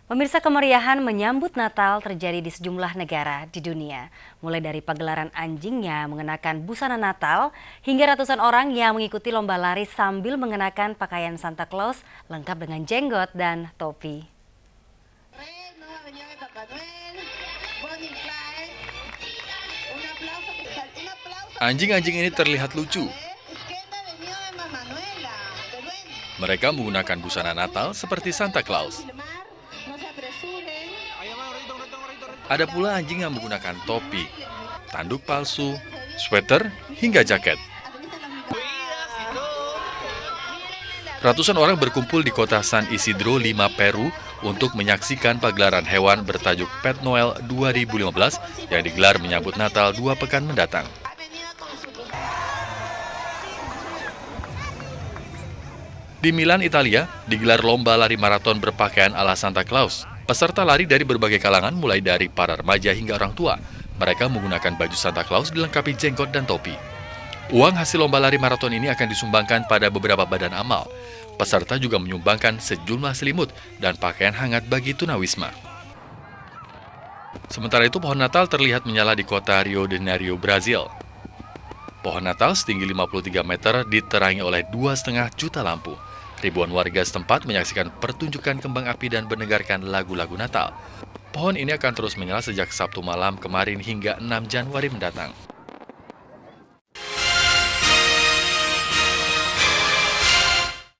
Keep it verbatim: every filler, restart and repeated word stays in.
Pemirsa, kemeriahan menyambut Natal terjadi di sejumlah negara di dunia. Mulai dari pagelaran anjingnya mengenakan busana Natal, hingga ratusan orang yang mengikuti lomba lari sambil mengenakan pakaian Santa Claus lengkap dengan jenggot dan topi. Anjing-anjing ini terlihat lucu. Mereka menggunakan busana Natal seperti Santa Claus. Ada pula anjing yang menggunakan topi, tanduk palsu, sweater, hingga jaket. Ratusan orang berkumpul di kota San Isidro, Lima, Peru untuk menyaksikan pagelaran hewan bertajuk Pet Noel dua ribu lima belas yang digelar menyambut Natal dua pekan mendatang. Di Milan, Italia, digelar lomba lari maraton berpakaian ala Santa Claus. Peserta lari dari berbagai kalangan, mulai dari para remaja hingga orang tua. Mereka menggunakan baju Santa Claus dilengkapi jenggot dan topi. Uang hasil lomba lari maraton ini akan disumbangkan pada beberapa badan amal. Peserta juga menyumbangkan sejumlah selimut dan pakaian hangat bagi tunawisma. Sementara itu, pohon Natal terlihat menyala di kota Rio de Janeiro, Brazil. Pohon Natal setinggi lima puluh tiga meter diterangi oleh dua setengah juta lampu. Ribuan warga setempat menyaksikan pertunjukan kembang api dan mendengarkan lagu-lagu Natal. Pohon ini akan terus menyala sejak Sabtu malam kemarin hingga enam Januari mendatang.